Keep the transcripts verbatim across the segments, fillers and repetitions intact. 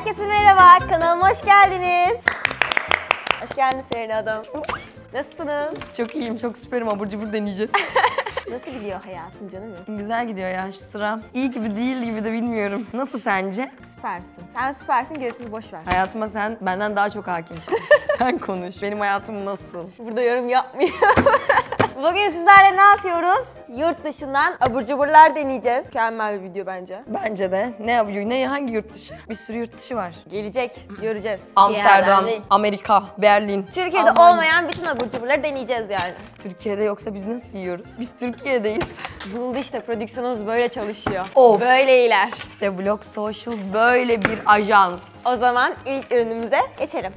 Herkese merhaba, kanalıma hoş geldiniz. Hoş geldiniz Feride Adam. Nasılsınız? Çok iyiyim, çok süperim. Abur cubur deneyeceğiz. Nasıl gidiyor hayatın canım ya? Güzel gidiyor ya şu sıra. İyi gibi değil gibi de bilmiyorum. Nasıl sence? Süpersin. Sen süpersin, gerisini boş ver. Hayatıma sen benden daha çok hakimsin. Sen konuş. Benim hayatım nasıl? Burada yorum yapmayayım. Bugün sizlerle ne yapıyoruz? Yurt dışından abur cuburlar deneyeceğiz. Mükemmel bir video bence. Bence de. Ne yapıyor? Ne? Hangi yurt dışı? Bir sürü yurt dışı var. Gelecek, göreceğiz. Amsterdam, Amerika, Berlin. Türkiye'de Almanya. olmayan bütün abur cuburları deneyeceğiz yani. Türkiye'de yoksa biz nasıl yiyoruz? Biz Türkiye'deyiz. Buldu işte, prodüksiyonumuz böyle çalışıyor. Of. Böyle iler. İşte Vlog Social böyle bir ajans. O zaman ilk ürünümüze geçelim.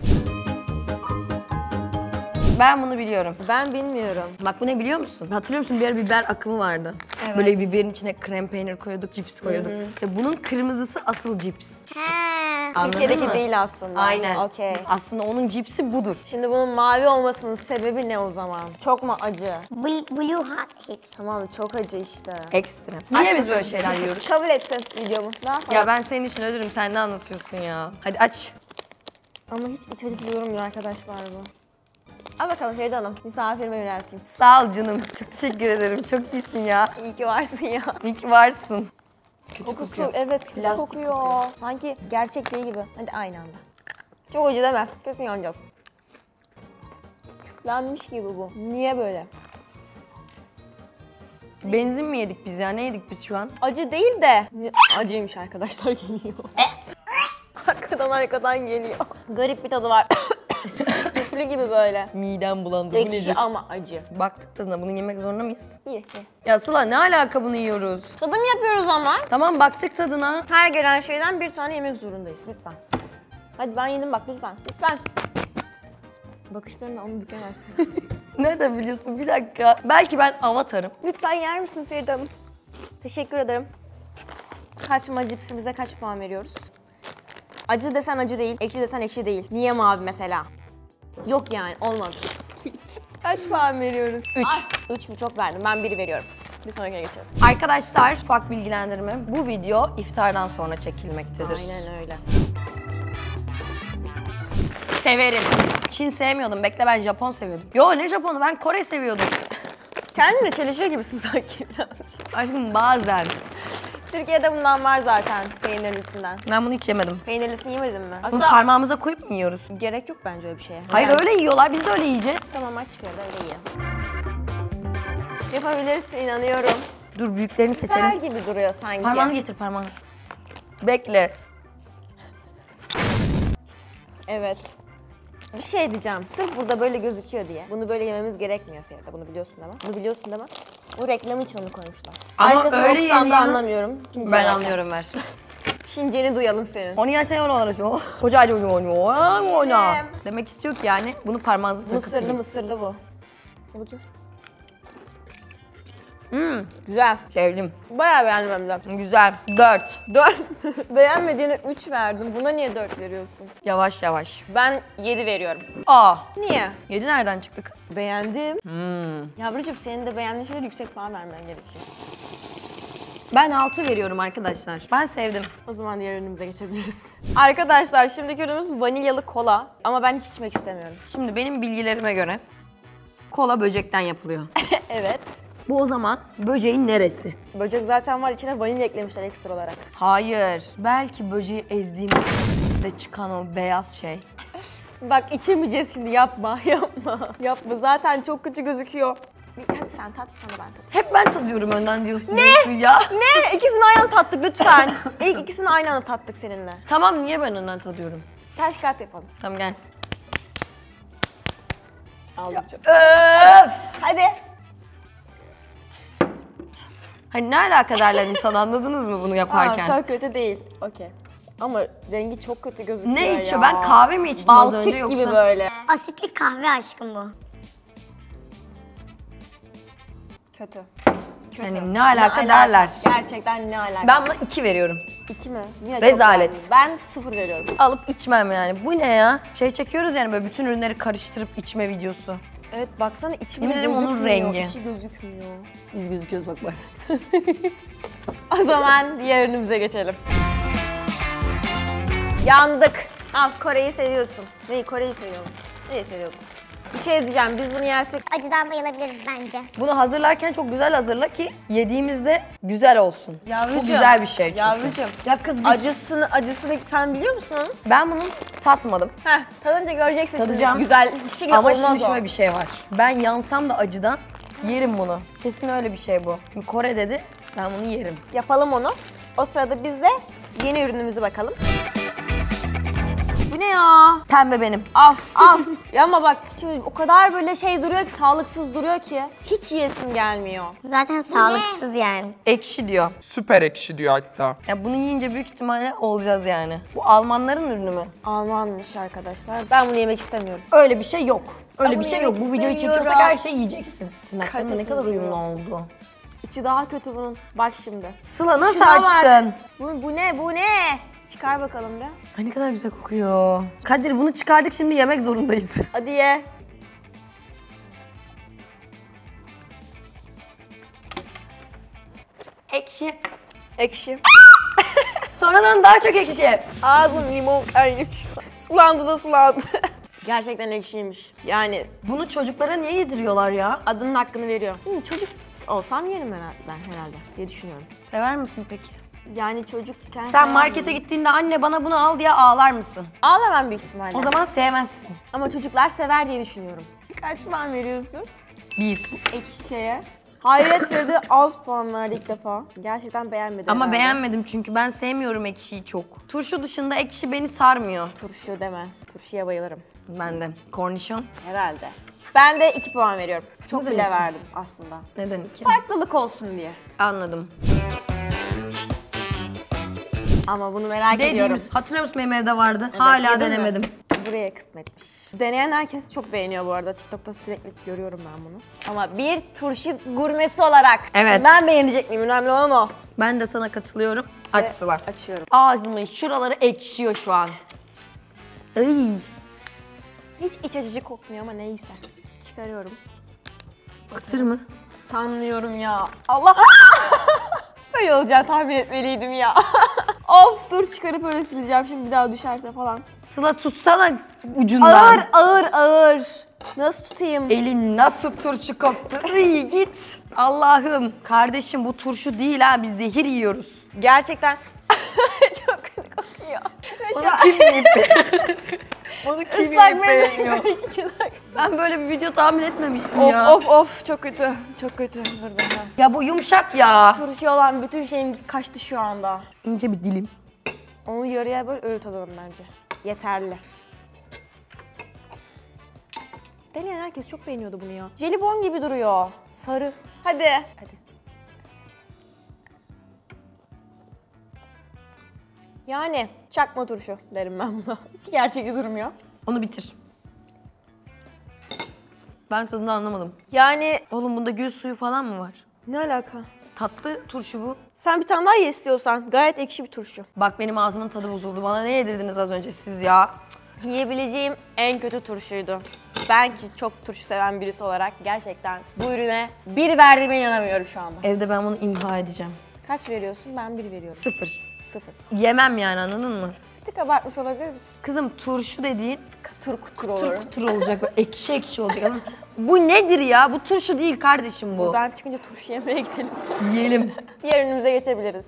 Ben bunu biliyorum. Ben bilmiyorum. Bak bu ne biliyor musun? Hatırlıyor musun bir ara biber akımı vardı. Evet. Böyle biberin içine krem peynir koyuyorduk, cips koyuyorduk. İşte bunun kırmızısı asıl cips. Anladın Türkiye'deki mı? değil aslında. Aynen. Okey. Aslında onun cipsi budur. Şimdi bunun mavi olmasının sebebi ne o zaman? Çok mu acı? Blue Hot Hits. Tamam, çok acı işte. Ekstra. Niye biz böyle şeyler yiyoruz? Kabul ettin videomu. Ne yapalım? Ya ben senin için ölürüm, sen ne anlatıyorsun ya? Hadi aç. Ama hiç iç acı durmuyor arkadaşlar bu. Al bakalım Feride Hanım. Misafirime yönelteyim. Sağ ol canım. Çok teşekkür ederim. Çok iyisin ya. İyi ki varsın ya. İyi ki varsın. Kötü Kokusu kokuyor. evet kötü Plastik kokuyor. kokuyor. Sanki gerçek değil gibi. Hadi aynı anda. Çok acı deme. Kesin yanacağız. Küflenmiş gibi bu. Niye böyle? Benzin mi yedik biz ya? Ne yedik biz şu an? Acı değil de acıymış arkadaşlar, geliyor. Arkadan arkadan geliyor. Garip bir tadı var. Küflü gibi böyle. Midem bulandı. Bu Ekşi nedir? ama acı. Baktık tadına. Bunu yemek zorunda mıyız? İyi iyi. Ya Sıla ne alaka bunu yiyoruz? Tadım yapıyoruz ama. Tamam baktık tadına. Her gelen şeyden bir tane yemek zorundayız lütfen. Hadi ben yedim bak lütfen. Lütfen. Bakışlarını onu bükemezsin. Nereden biliyorsun? Bir dakika. Belki ben avatarım. Lütfen yer misin Feride Hanım? Teşekkür ederim. Kaçma cipsimize kaç puan veriyoruz? Acı desen acı değil, ekşi desen ekşi değil. Niye mavi mesela? Yok yani, olmadı. Kaç puan veriyoruz? Üç. Üç mü? Çok verdim. Ben biri veriyorum. Bir sonrakine geçelim. Arkadaşlar ufak bilgilendirme. Bu video iftardan sonra çekilmektedir. Aynen öyle. Severim. Çin sevmiyordum. Bekle ben Japon seviyordum. Yo ne Japon'u? Ben Kore seviyordum. Kendimle çelişiyor gibisin sanki birazcık. Aşkım bazen. Türkiye'de bundan var zaten, peynirlisinden. Ben bunu hiç yemedim. Peynirlisini yemedin mi? Bunu Hatta parmağımıza koyup mu yiyoruz? gerek yok bence öyle bir şeye. Hayır Yani- öyle yiyorlar. Biz de öyle yiyeceğiz. Tamam, aç Feride, öyle ye. Yapabilirsin, inanıyorum. Dur büyüklerini seçelim. Güzel gibi duruyor sanki. Parmağını getir parmağını. Bekle. Evet. Bir şey diyeceğim. Sırf burada böyle gözüküyor diye. Bunu böyle yememiz gerekmiyor Feride. Bunu biliyorsun değil mi? Bunu biliyorsun değil mi? Bu reklam için onu koymuşlar. Ama Arkasını öyle okusam da yeniyor. anlamıyorum. Çince Ben zaten. anlıyorum ver. Çinceni duyalım senin. Onu gerçekten öyle olarak şu. Koca çocuğu oynuyor. Demek istiyor ki yani bunu parmağınıza takıp Mısırlı yiyin. mısırlı bu. Ne bakayım? Hmm, Güzel. sevdim. Bayağı beğendim hem de. Güzel. Dört. dört. Beğenmediğine üç verdim. Buna niye dört veriyorsun? Yavaş yavaş. Ben yedi veriyorum. Aa. Niye? Yedi nereden çıktı kız? Beğendim. Hmm. Yavrucuğum, senin de beğendiğin şeyler yüksek puan vermen gerekiyor. Ben altı veriyorum arkadaşlar. Ben sevdim. O zaman diğer ürünümüze geçebiliriz. Arkadaşlar şimdiki ürünümüz vanilyalı kola. Ama ben hiç içmek istemiyorum. Şimdi benim bilgilerime göre kola böcekten yapılıyor. Evet. Bu o zaman böceğin neresi? Böcek zaten var, içine vanilya eklemişler ekstra olarak. Hayır. Belki böceği ezdiğimde çıkan o beyaz şey. Bak içemeyeceğiz şimdi, yapma yapma. Yapma, zaten çok kötü gözüküyor. Bir- Hadi sen tat, sonra ben tatayım. Hep ben tadıyorum önden diyorsun. Ne? Ya. Ne? İkisini aynı anda tattık lütfen. İlk ikisini aynı anda tattık seninle. Tamam niye ben önden tadıyorum? Taş kağıt yapalım. Tamam gel. Aldım. Öf! Hadi. Hani ne alaka derler insan, anladınız mı bunu yaparken? Aa, çok kötü değil. Okey. Ama rengi çok kötü gözüküyor Ne ya. içiyor? Ben kahve mi içtim az önce Balçık yoksa? gibi böyle. Asitli kahve aşkım bu. Kötü. Hani ne alaka Ne derler. Gerçekten ne alaka? Ben buna iki veriyorum. İki mi? Yine Rezalet. çok beğendim. Ben sıfır veriyorum. Alıp içmem yani. Bu ne ya? Şey çekiyoruz yani böyle bütün ürünleri karıştırıp içme videosu. Evet baksana, içi Yemin bile ederim onun gözükmüyor. rengi. İçi gözükmüyor. Biz gözüküyoruz bak bak. O zaman diğer ürünümüze geçelim. Yandık. Al, Kore'yi seviyorsun. Neyi, Kore'yi seviyorum. Neyi seviyorsun? Bir şey diyeceğim, biz bunu yersek... Acıdan bayılabiliriz bence. Bunu hazırlarken çok güzel hazırla ki yediğimizde güzel olsun. Yavrucuğum. Bu güzel bir şey çünkü. Yavrucuğum. Ya kız biz... Acısını, acısını sen biliyor musun onu? Ben bunu tatmadım. Heh, tadınca göreceksin. Şimdi. Tadacağım. Güzel, hiçbir şekilde Ama olmaz şimdi o. şöyle bir şey var. Ben yansam da acıdan yerim bunu. Kesin öyle bir şey bu. Şimdi Kore dedi, ben bunu yerim. Yapalım onu. O sırada biz de yeni ürünümüze bakalım. Bu ne ya? Pembe benim. Al, al. Ya ama bak şimdi o kadar böyle şey duruyor ki, sağlıksız duruyor ki hiç yiyesim gelmiyor. Zaten sağlıksız yani. Ekşi diyor. Süper ekşi diyor hatta. Ya bunu yiyince büyük ihtimalle olacağız yani. Bu Almanların ürünü mü? Almanmış arkadaşlar. Ben bunu yemek istemiyorum. Öyle bir şey yok. Öyle Ben bir bunu şey yok. yemek Bu videoyu istemiyorum. çekiyorsak her şeyi yiyeceksin. Tırnaklarına ne Kalitesiz kadar uyumlu duruyor. oldu. İçi daha kötü bunun. Bak şimdi. Sıla nasıl Şuna bak. açtın? Bu, bu ne, bu ne? Çıkar bakalım bir. Ay ne kadar güzel kokuyor. Kadir bunu çıkardık, şimdi yemek zorundayız. Hadi ye. Ekşi. Ekşi. Sonradan daha çok ekşi. Ağzım limon kaynıyor şu an. Sulandı da sulandı. Gerçekten ekşiymiş. Yani Bunu çocuklara niye yediriyorlar ya? adının hakkını veriyor. Şimdi çocuk olsam yerim herhalde, ben herhalde diye düşünüyorum. Sever misin peki? Yani çocukken... Sen markete gittiğinde anne bana bunu al diye ağlar mısın? Ağlamam büyük ihtimalle. O zaman sevmezsin. Ama çocuklar sever diye düşünüyorum. Kaç puan veriyorsun? Bir. Ekşi şeye. Hayret Feride az puan verdi ilk defa. Gerçekten beğenmedim Ama herhalde. beğenmedim çünkü ben sevmiyorum ekşiyi çok. Turşu dışında ekşi beni sarmıyor. Turşu deme. Turşuya bayılırım. Ben de. Kornişon. Herhalde. Ben de iki puan veriyorum. Çok Neden bile iki? verdim aslında. Neden iki? Farklılık olsun diye. Anladım. Ama bunu merak ediyorum. Dediğimiz, hatırlıyor musun benim evde vardı? Hala yedin mi? denemedim. Buraya kısmetmiş. Deneyen herkes çok beğeniyor bu arada. TikTok'ta sürekli görüyorum ben bunu. Ama bir turşu gurmesi olarak. Evet. Şimdi ben beğenecek miyim? Önemli olan o. Ben de sana katılıyorum. Aç Sıla. Açıyorum. Ağzımın şuraları ekşiyor şu an. Ay. Hiç iç açıcı kokmuyor ama neyse. Çıkarıyorum. Kıtır mı? Sanmıyorum ya. Allah! Böyle olacağını tahmin etmeliydim ya. Of, dur çıkarıp öyle sileceğim şimdi bir daha düşerse falan. Sıla tutsana ucundan. Ağır ağır ağır. Nasıl tutayım? Elin nasıl turşu koktu? Iy git. Allah'ım. Kardeşim bu turşu değil ha, biz zehir yiyoruz. Gerçekten çok kötü kokuyor. Ve Bunu şu an kim yiyip Bunu kim ıslak yiyip mendil beğeniyor? var. Ben böyle bir video tahmin etmemiştim Of ya. of of çok kötü. Çok kötü. Dur daha. Ya bu yumuşak ya. Turşu olan bütün şeyim kaçtı şu anda. İnce bir dilim. Onu yarıya böyle öyle tadalım bence. Yeterli. Deneyen herkes çok beğeniyordu bunu ya. Jelibon gibi duruyor. Sarı. Hadi. Hadi. Yani çakma turşu derim ben buna. Hiç gerçekçi durmuyor. Onu bitir. Ben tadını anlamadım. Yani Oğlum bunda gül suyu falan mı var? ne alaka? Tatlı turşu bu. Sen bir tane daha ye istiyorsan. Gayet ekşi bir turşu. Bak benim ağzımın tadı bozuldu. Bana ne yedirdiniz az önce siz ya? Yiyebileceğim en kötü turşuydu. Ben ki çok turşu seven birisi olarak gerçekten bu ürüne bir verdiğime inanamıyorum şu anda. Evde ben bunu imha edeceğim. Kaç veriyorsun? Ben bir veriyorum. Sıfır. Sıfır. Yemem yani, anladın mı? Bir tık abartmış olabilir misin? Kızım turşu dediğin Kutur kutur tur olur. kutur olacak, böyle ekşi ekşi olacak. Ama bu nedir ya? Bu turşu değil kardeşim bu. Buradan çıkınca turşu yemeye gidelim. Yiyelim. Diğer ürünümüze geçebiliriz.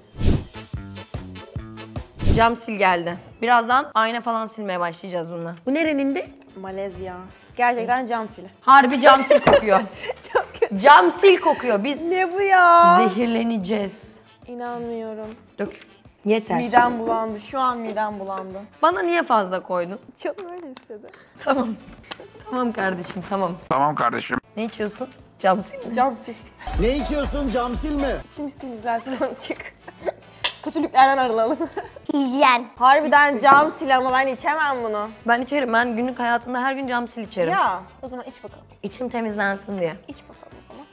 Cam sil geldi. Birazdan ayna falan silmeye başlayacağız bununla. Bu nerenindi? Malezya. Gerçekten cam sili. Harbi cam sil kokuyor. Çok kötü. Cam sil kokuyor. Biz Ne bu ya? zehirleneceğiz. İnanmıyorum. Dök. Yeter. Midem bulandı. Şu an midem bulandı. Bana niye fazla koydun? Canım öyle istedi. Tamam. Tamam kardeşim, tamam. Tamam kardeşim. Ne içiyorsun? Cam sil mi? Cam sil. Ne içiyorsun, cam silme? İçimiz temizlensin azıcık. Kötülüklerden arılalım. Hijyen. Harbiden cam sil ama ben içemem bunu. Ben içerim. Ben günlük hayatımda her gün cam sil içerim. Ya o zaman iç bakalım. İçim temizlensin diye. İç bakalım o zaman.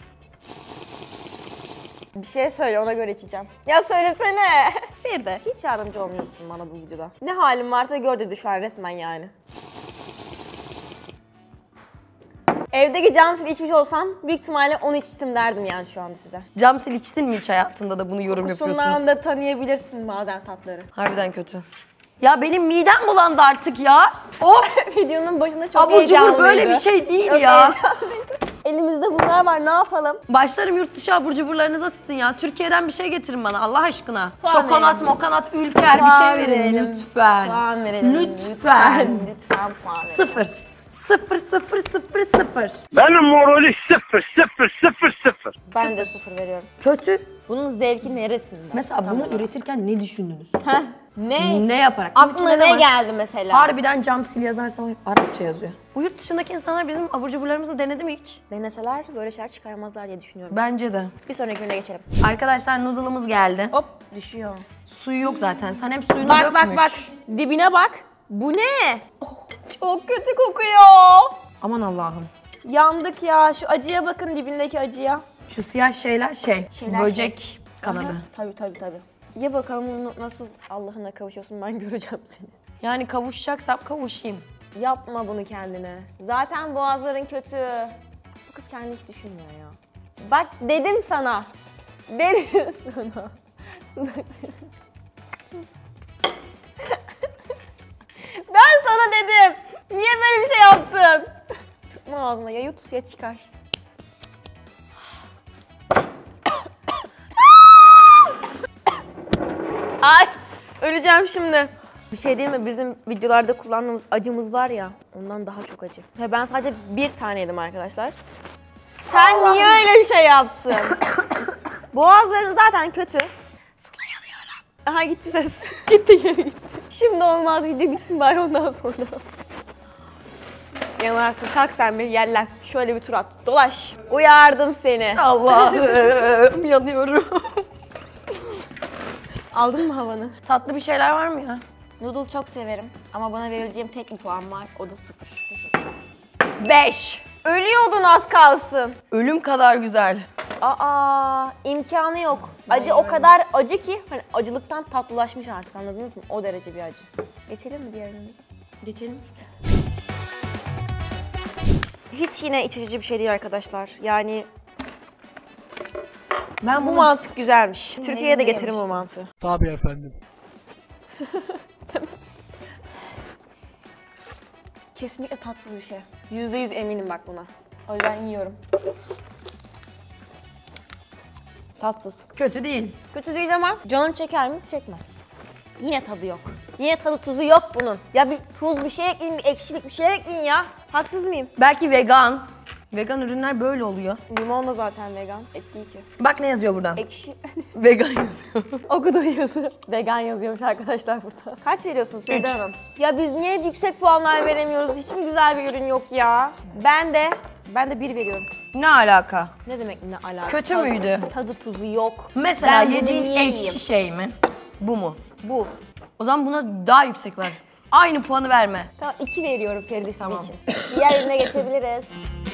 Bir şey söyle, ona göre içeceğim. Ya söylesene. Bir de hiç yardımcı olmuyorsun bana bu videoda. Ne halim varsa gör dedi şu an resmen yani. Evdeki cam sil içmiş olsam büyük ihtimalle onu içtim derdim yani şu anda size. Cam sil içtin mi hiç hayatında da bunu yorum yapıyorsun? Kokusundan da tanıyabilirsin bazen tatları. Harbiden kötü. Ya benim midem bulandı artık ya. Of! Videonun başında çok Abur cubur heyecanlıydı. böyle bir şey değil Çok ya. heyecanlıydı. Elimizde bunlar var, ne yapalım? Başlarım yurt dışı abur cuburlarınıza sizin ya. Türkiye'den bir şey getirin bana Allah aşkına. Puan Çokonat, verelim. mokanat, ülker bir Puan şey verin verelim. lütfen. Puan verelim. Lütfen. Lütfen puan verelim. Sıfır. Sıfır, sıfır, sıfır, sıfır. Benim morali sıfır sıfır sıfır sıfır. Ben de sıfır veriyorum. Kötü. Bunun zevki neresinde? Mesela bunu üretirken ne düşündünüz? Heh, ne? Ne yaparak? Bunun Aklına içinde ne var? geldi mesela? Harbiden cam sil yazarsam Arapça yazıyor. Bu yurt dışındaki insanlar bizim abur cuburlarımızı denedi mi hiç? Deneseler böyle şeyler çıkaramazlar diye düşünüyorum. Bence de. Bir sonraki güne geçelim. Arkadaşlar noodle'ımız geldi. Hop düşüyor. Suyu yok zaten. Sen hep suyunu Bak dökmüş. bak bak. Dibine bak. Bu ne? Oh, çok kötü kokuyor. Aman Allah'ım. Yandık ya. Şu acıya bakın, dibindeki acıya. Şu siyah şeyler şey, Şeyler böcek kanadı. Aha, tabii tabii tabii. Ye bakalım bunu nasıl Allah'ına kavuşuyorsun, ben göreceğim seni. Yani kavuşacaksam kavuşayım. Yapma bunu kendine. Zaten boğazların kötü. Bu kız kendi hiç düşünmüyor ya. Bak dedim sana. Dedim sana. Ben sana dedim. Niye böyle bir şey yaptın? Tutma ağzına, ya yut ya çıkar. Ay öleceğim şimdi. Bir şey değil mi? Bizim videolarda kullandığımız acımız var ya, ondan daha çok acı. Ve ben sadece bir tane yedim arkadaşlar. Sen niye öyle bir şey yaptın? Boğazların zaten kötü. Sıla yanıyorum. Aha gitti ses. gitti geri gitti. Şimdi olmaz, video bitsin bari ondan sonra. Yanarsın, kalk sen bir yerlen. Şöyle bir tur at, dolaş. Uyardım seni. Allah'ım yanıyorum. Aldın mı havanı? Tatlı bir şeyler var mı ya? Noodle çok severim ama bana verileceğim tek bir puan var, o da sıfır. Beş. Ölüyordun az kalsın. Ölüm kadar güzel. Aa, imkanı yok. Acı o kadar acı ki hani acılıktan tatlılaşmış artık, anladınız mı? O derece bir acı. Geçelim mi diğer önümüze? Geçelim. Hiç yine iç açıcı bir şey değil arkadaşlar. Yani Ben bu bunu mantık güzelmiş. Türkiye'ye de ne getirin bu yemiştim? mantığı. Tabii efendim. Kesinlikle tatsız bir şey. Yüzde yüz eminim bak buna. O yüzden yiyorum. Tatsız. kötü değil. Kötü değil ama canın çeker mi? Çekmez. Yine tadı yok. Yine tadı tuzu yok bunun. Ya bir tuz bir şey ekleyin, bir ekşilik bir şey ekleyin ya. Haksız mıyım? Belki vegan. Vegan ürünler böyle oluyor. Limon da zaten vegan. Et değil ki. Bak ne yazıyor buradan. Ekşi. Vegan yazıyor. Okuduğu yazı. Vegan yazıyormuş arkadaşlar burada. Kaç veriyorsunuz Seda Hanım? Ya biz niye yüksek puanlar veremiyoruz? Hiç mi güzel bir ürün yok ya? Ben de, ben de bir veriyorum. Ne alaka? Ne demek ne alaka? Kötü Tadı- müydü? Tadı tuzu yok. Mesela Ben bunu yediğin niye ekşi yiyeyim? şey mi? Bu mu? Bu. O zaman buna daha yüksek ver. Aynı puanı verme. Tamam, iki veriyorum Feridis Tamam. için. Diğer ürüne geçebiliriz.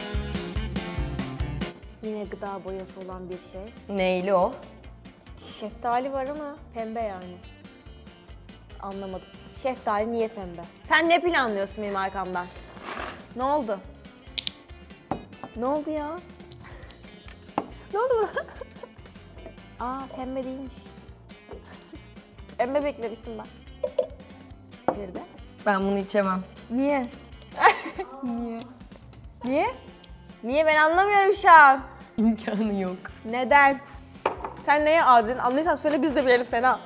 Yine gıda boyası olan bir şey. Neyli o? Şeftali var ama pembe yani. Anlamadım. Şeftali niye pembe? Sen ne planlıyorsun benim arkamdan? Ne oldu? Ne oldu ya? Ne oldu buna? Aa, pembe değilmiş. Pembe beklemiştim ben. Bir de. Ben bunu içemem. Niye? Niye? Niye? Niye, ben anlamıyorum şu an. İmkanı yok. Neden? Sen neye adın? Anlıyorsan söyle, biz de bilelim seni. Aa!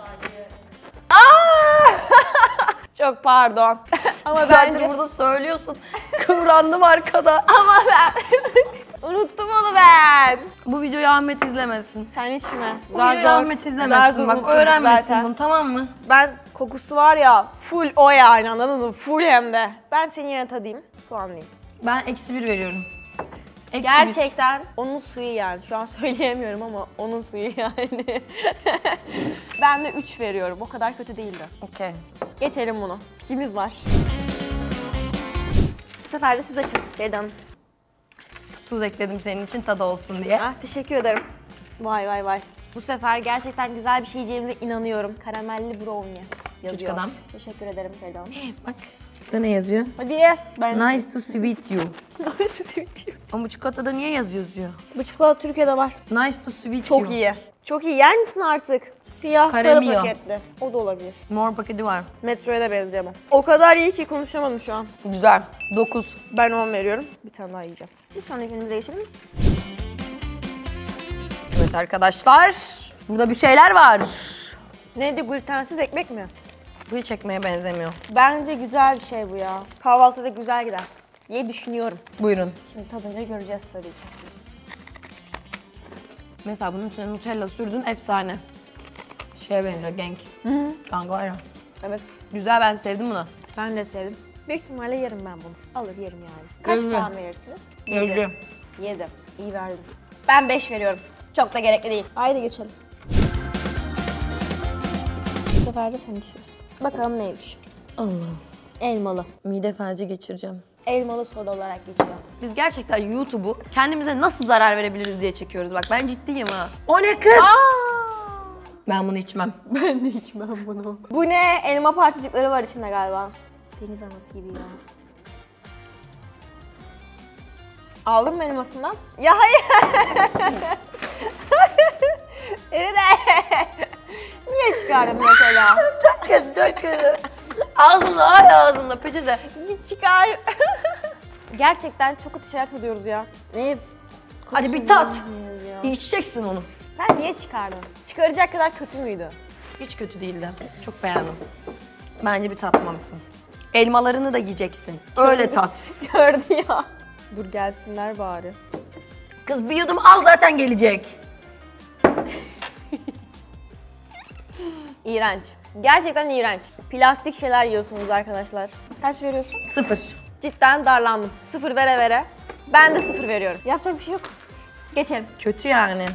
Çok pardon. Ama Zaten bence... burada söylüyorsun. Kıvrandım arkada. Ama ben... Unuttum onu ben. Bu videoyu Ahmet izlemesin. Sen içme. Bu videoyu Ahmet zar izlemesin. zor Bak unutturduk öğrenmesin zaten. bunu, tamam mı? Ben kokusu var ya, full o yani, anladın mı? Full hem de. Ben senin yerine tadayım, puanlayayım. Ben eksi bir veriyorum. Eksi Gerçekten onun suyu yani. Şu an söyleyemiyorum ama onun suyu yani. Ben de üç veriyorum. O kadar kötü değildi. bir. Okey. Geçelim bunu. Tikimiz var. Bu sefer de siz açın Feride Hanım. Tuz ekledim senin için tadı olsun diye. Ah, teşekkür ederim. Vay vay vay. Bu sefer gerçekten güzel bir şey yiyeceğimize inanıyorum. Karamelli brownie yazıyor. Çocuk adam. Teşekkür ederim Feride Hanım. Bak. Burada ne yazıyor? Hadi ye. Ben... Nice to sweet you. Ama bu çikolatada niye yazıyor yazıyor? Bu çikolata Türkiye'de var. Nice to sweet Çok you. iyi. Çok iyi. Yer misin artık? Siyah sarı Karamiyo. paketli. O da olabilir. Mor paketi var. Metroya da benziyor ama. O kadar iyi ki konuşamadım şu an. Güzel. dokuz. Ben on veriyorum. Bir tane daha yiyeceğim. Bir sonrakimize geçelim. Evet arkadaşlar. Burada bir şeyler var. Neydi, glutensiz ekmek mi? Bu hiç ekmeğe benzemiyor. Bence güzel bir şey bu ya. Kahvaltıda güzel gider diye düşünüyorum. Buyurun. Şimdi tadınca göreceğiz tabii ki. Mesela bunun üstüne Nutella sürdün, efsane. Şeye benziyor, Genk. Hı. Kanka var ya. Evet. Güzel, ben sevdim bunu. Ben de sevdim. Büyük ihtimalle yerim ben bunu. Alır yerim yani. Kaç Yedi. puan verirsiniz? Gördüm. yedi. İyi verdim. Ben beş veriyorum. Çok da gerekli değil. Haydi geçelim. Bu sefer de sen içiyorsun. Bakalım neymiş. Allah'ım. Elmalı. Mide felci geçireceğim. Elmalı soda olarak geçiyor. Biz gerçekten YouTube'u kendimize nasıl zarar verebiliriz diye çekiyoruz. Bak ben ciddiyim ha. O ne kız? Ben bunu içmem. Ben de içmem bunu. Bu ne? Elma parçacıkları var içinde galiba. Deniz anası gibi ya. Aldın mı elmasından? Ya hayır. Eride. Niye çıkardın mesela? Çok kötü, çok kötü. Ağzımda, hala ağzımda peçete. Git çıkar. Gerçekten çok kötü şeyler tadıyoruz ya. Ne? Hadi bir tat. Ya. Bir içeceksin onu. Sen niye çıkardın? Çıkaracak kadar kötü müydü? Hiç kötü değildi. Çok beğendim. Bence bir tatmalısın. Elmalarını da yiyeceksin. Öyle tat. Gördü ya. Dur gelsinler bari. Kız bir yudum al, zaten gelecek. İğrenç. Gerçekten iğrenç. Plastik şeyler yiyorsunuz arkadaşlar. Kaç veriyorsun? Sıfır. Cidden darlandım. Sıfır vere vere. Ben de sıfır veriyorum. Yapacak bir şey yok. Geçelim. Kötü yani.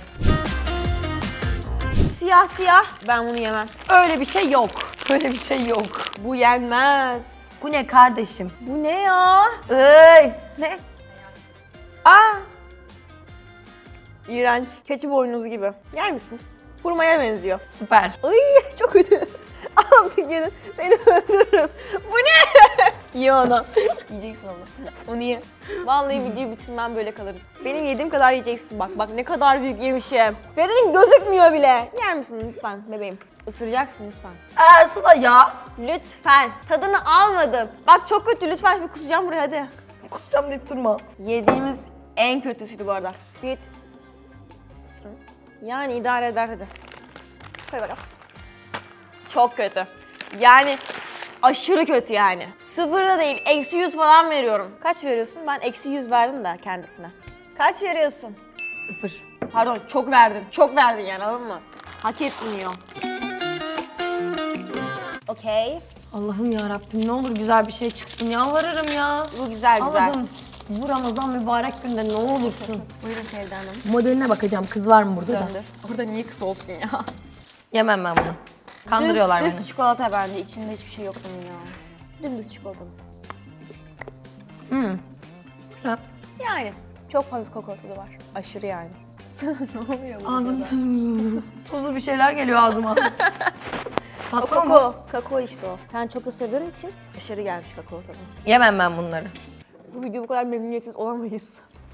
Siyah siyah. Ben bunu yemem. Öyle bir şey yok. Öyle bir şey yok. Bu yenmez. Bu ne kardeşim? Bu ne ya? Iy. Ne? Aa! İğrenç. Keçi boynuz gibi. Yer misin? Hurmaya benziyor. Süper. Ay çok kötü. Azıcık yedin. Seni öldürürüm. Bu ne? Ye onu. Yiyeceksin onu. Onu ye. Vallahi videoyu bitirmem, böyle kalırız. Benim yediğim kadar yiyeceksin bak. Bak ne kadar büyük yemişim. Feride'nin gözükmüyor bile. Yer misin lütfen bebeğim? Isıracaksın lütfen. Aa Sıla ya. Lütfen. Tadını almadın. Bak çok kötü. Lütfen bir kusacağım buraya hadi. Kusacağım deyip durma. Yediğimiz en kötüsüydü bu arada. Büyüt. Isırın. Yani idare eder hadi. Koy bakalım. Çok kötü. Yani aşırı kötü yani. Sıfır da değil, eksi yüz falan veriyorum. Kaç veriyorsun? Ben eksi yüz verdim de kendisine. Kaç veriyorsun? Sıfır. Pardon, çok verdin. Çok verdin yani, anladın mı? Hak etmiyor. Okey. Allah'ım ya Rabbim, ne olur güzel bir şey çıksın, yalvarırım ya. Bu güzel güzel. Allah'ım, bu Ramazan mübarek günde ne olursun. Buyurun Sevda Hanım. Modeline bakacağım, kız var mı burada da? Döndür. Burada niye kız olsun ya? Yemem ben bunu. Kandırıyorlar düz, beni. Düz çikolata bence. İçinde hiçbir şey yok bunun ya. Dümdüz çikolata. Hmm. Güzel. Yani çok fazla kakao tadı var. Aşırı yani. Sana ne oluyor burada? Ağzım tuzlu bir şeyler geliyor ağzıma. O Tatlı mı? kakao. Kakao işte o. Sen çok ısırdığın için aşırı gelmiş kakao tadı. Yemem ben bunları. Bu video bu kadar memnuniyetsiz olamayız.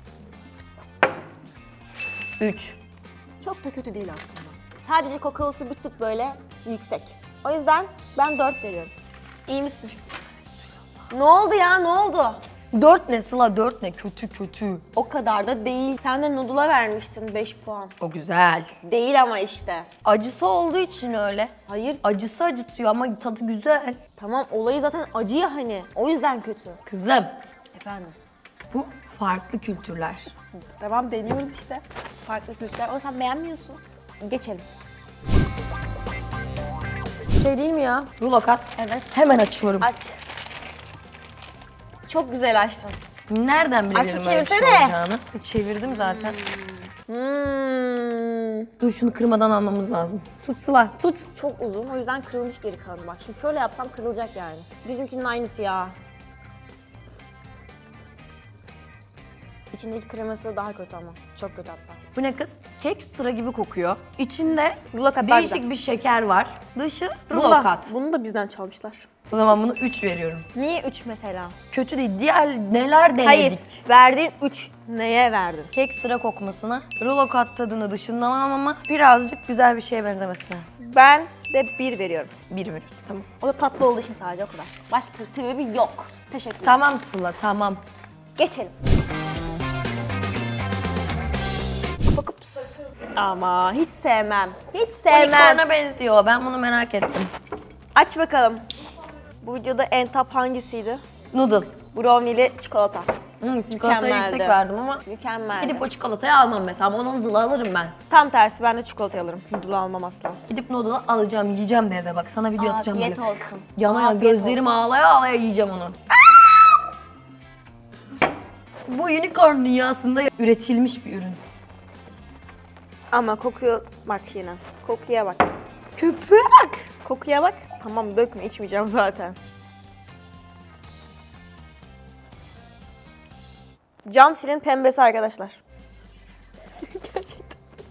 Üç. Çok da kötü değil aslında. Sadece kakaosu bir tık böyle yüksek. O yüzden ben dört veriyorum. İyi misin? Ne oldu ya, ne oldu? Dört ne Sıla, dört ne? Kötü kötü. O kadar da değil. Sen de noodle'a vermiştin beş puan. O güzel. Değil ama işte. Acısı olduğu için öyle. Hayır. Acısı acıtıyor ama tadı güzel. Tamam, olayı zaten acı ya hani. O yüzden kötü. Kızım, Efendim? bu farklı kültürler. Tamam, deniyoruz işte. Farklı kültürler ama sen beğenmiyorsun. Geçelim. Şey değil mi ya? Rulo kat. Evet. Hemen açıyorum. Aç. Çok güzel açtın. Nereden bilebilirim Aşkım, öyle bir şey çevirsene. olacağını? Çevirdim zaten. Hmm. Dur şunu kırmadan almamız lazım. Tut Sıla, tut. Çok uzun, o yüzden kırılmış geri kalanı. Bak şimdi şöyle yapsam kırılacak yani. Bizimkinin aynısı ya. İçindeki kreması daha kötü ama. Çok kötü hatta. Bu ne kız? Kekstra gibi kokuyor. İçinde Rulo kat daha değişik güzel. bir şeker var. Dışı Bunu rulo da- kat. Bunu da bizden çalmışlar. O zaman bunu üç veriyorum. Niye üç mesela? Kötü değil. Diğer neler denedik? Hayır. Verdiğin üç neye verdin? Kek sıra kokmasına, rulo kat tadını dışından ama birazcık güzel bir şeye benzemesine. Ben de bir veriyorum. Bir veriyoruz. Tamam. O da tatlı olduğu için sadece o kadar. Başka bir sebebi yok. Teşekkürler. Tamam Sıla, tamam. Geçelim. Fokups. Ama hiç sevmem. Hiç sevmem. Unicorn'a benziyor. Ben bunu merak ettim. Aç bakalım. Bu videoda en top hangisiydi? Noodle. Brownie'li çikolata. Hı, çikolataya Mükemmeldi. yüksek verdim ama Mükemmel. gidip o çikolatayı almam mesela. Ama onu noodle alırım ben. Tam tersi, ben de çikolata alırım. Noodle almam asla. Gidip noodle alacağım, yiyeceğim de evde bak. Sana video atacağım Afiyet böyle. olsun. Yana yana Afiyet gözlerim olsun. ağlaya ağlaya yiyeceğim onu. Bu unicorn dünyasında üretilmiş bir ürün. Ama kokuyor bak yine. Kokuya bak. Köpüğe bak. Kokuya bak. Tamam dökme, içmeyeceğim zaten. Cam silin pembesi arkadaşlar. Gerçekten.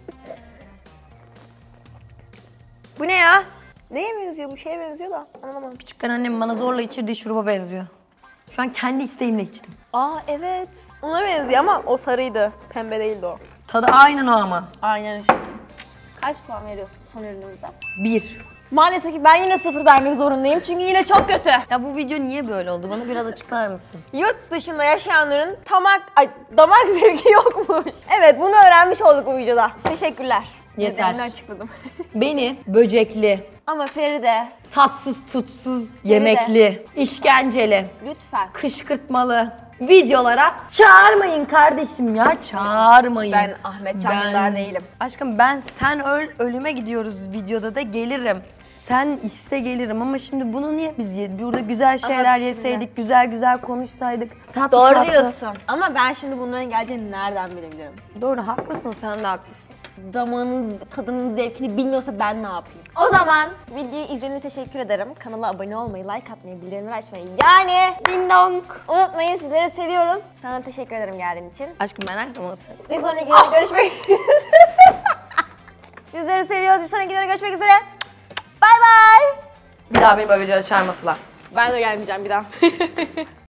Bu ne ya? Neye benziyor? Bu şeye benziyor da anlamadım. Küçükken annem bana zorla içirdiği şuruba benziyor. Şu an kendi isteğimle içtim. Aa evet. Ona benziyor ama o sarıydı. Pembe değildi o. Tadı aynen o ama. Aynen öyle. Kaç puan veriyorsun son ürünümüze? Bir. Maalesef ki ben yine sıfır vermek zorundayım çünkü yine çok kötü. Ya bu video niye böyle oldu? Bana biraz açıklar mısın? Yurt dışında yaşayanların tamak, ay, damak zevki yokmuş. Evet, bunu öğrenmiş olduk bu videoda. Teşekkürler. Yeter. Nedenini açıkladım. Beni böcekli, Ama Feride, tatsız tutsuz, yemekli, işkenceli, lütfen. kışkırtmalı videolara çağırmayın kardeşim ya. Çağırmayın. Ben Ahmet Çamdar değilim. Aşkım ben sen öl ölüme gidiyoruz videoda da gelirim. Sen iste gelirim ama şimdi bunu niye biz yedik? Burada güzel şeyler şimdi- yeseydik, güzel güzel konuşsaydık. Tatlı Doğru tatlı. diyorsun. Ama ben şimdi bunların geleceğini nereden bilebilirim? Doğru haklısın, sen de haklısın. Damağının, tadının zevkini bilmiyorsa ben ne yapayım? O zaman videoyu izlediğiniz için teşekkür ederim. Kanala abone olmayı, like atmayı, bildirimleri açmayı yani Ding dong. unutmayın. Sizleri seviyoruz. Sana teşekkür ederim geldiğin için. Aşkım ben her zaman seviyorum. Bir sonraki videoda görüşmek üzere. Sizleri seviyoruz. Bir sonraki videoda görüşmek üzere. Bay bay. Bir daha beni böyle videoda çağırmasılar. Ben de gelmeyeceğim bir daha.